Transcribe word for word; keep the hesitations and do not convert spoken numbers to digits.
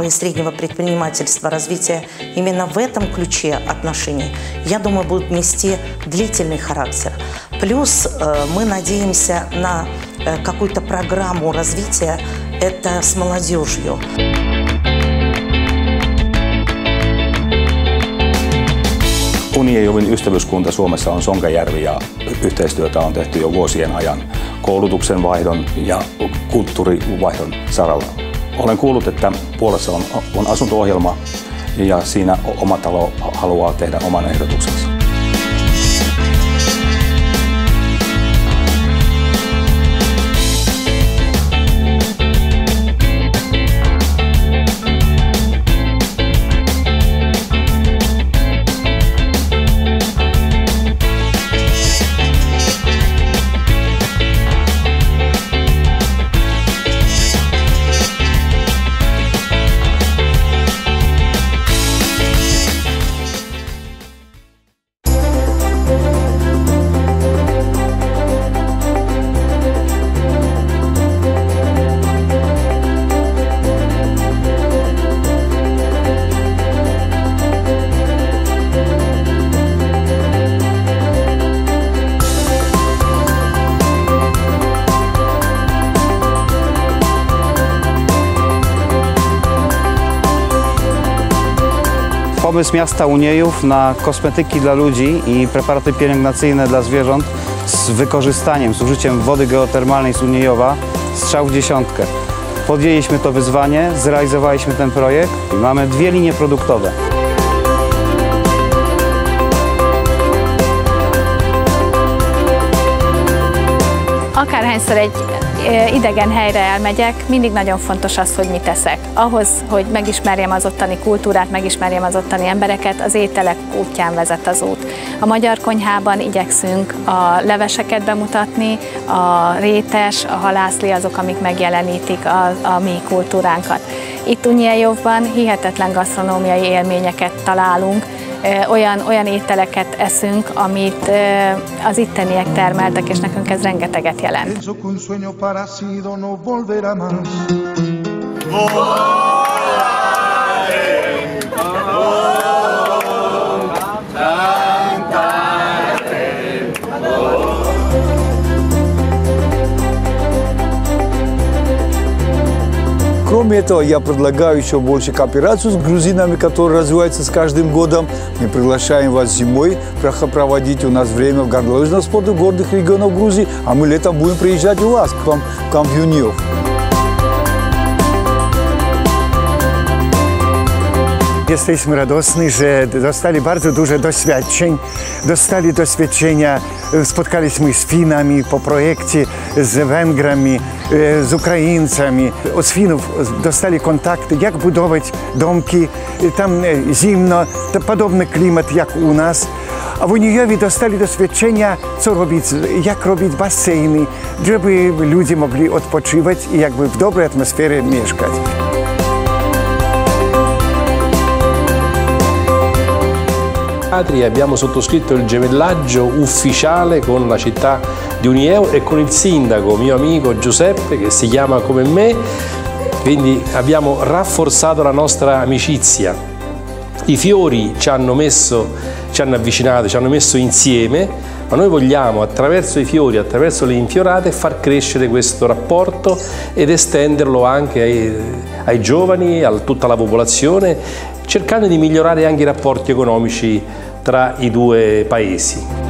и среднего предпринимательства, развития именно в этом ключе отношений, я думаю, будут нести длительный характер. Плюс мы надеемся на какую-то программу развития, это с молодежью. Uniejuvin ystävyyskunta Suomessa on Sonkajärvi ja yhteistyötä on tehty jo vuosien ajan koulutuksen vaihdon ja kulttuurivaihdon saralla. Olen kuullut, että Puolassa on, on asunto-ohjelma ja siinä oma talo haluaa tehdä oman ehdotuksensa. Pomysł miasta Uniejów na kosmetyki dla ludzi i preparaty pielęgnacyjne dla zwierząt z wykorzystaniem, z użyciem wody geotermalnej z Uniejowa, strzał w dziesiątkę. Podjęliśmy to wyzwanie, zrealizowaliśmy ten projekt i mamy dwie linie produktowe. Akárhányszor egy idegen helyre elmegyek, mindig nagyon fontos az, hogy mit eszek. Ahhoz, hogy megismerjem az ottani kultúrát, megismerjem az ottani embereket, az ételek útján vezet az út. A magyar konyhában igyekszünk a leveseket bemutatni, a rétes, a halászlé azok, amik megjelenítik a, a mi kultúránkat. Itt Uniejovban hihetetlen gasztronómiai élményeket találunk, Olyan, olyan ételeket eszünk, amit az itteniek termeltek, és nekünk ez rengeteget jelent. Кроме этого, я предлагаю еще больше кооперацию с грузинами, которая развивается с каждым годом. Мы приглашаем вас зимой проводить у нас время в горнолыжном спорте в горных регионах Грузии, а мы летом будем приезжать у вас, к вам, к вам в Уniejów. Jesteśmy radosni, że dostali bardzo dużo doświadczeń. Dostali doświadczenia, spotkaliśmy z Finami po projekcie, z Węgrami, z Ukraińcami. Od Finów dostali kontakty, jak budować domki. Tam zimno, to podobny klimat jak u nas. A w Uniejowie dostali doświadczenia, co robić, jak robić baseny, żeby ludzie mogli odpoczywać i jakby w dobrej atmosferze mieszkać. Abbiamo sottoscritto il gemellaggio ufficiale con la città di Unievo e con il sindaco, mio amico Giuseppe, che si chiama come me, quindi abbiamo rafforzato la nostra amicizia. I fiori ci hanno messo, ci hanno avvicinato, ci hanno messo insieme, ma noi vogliamo attraverso i fiori, attraverso le infiorate far crescere questo rapporto ed estenderlo anche ai, ai giovani, a tutta la popolazione, cercando di migliorare anche i rapporti economici tra i due paesi.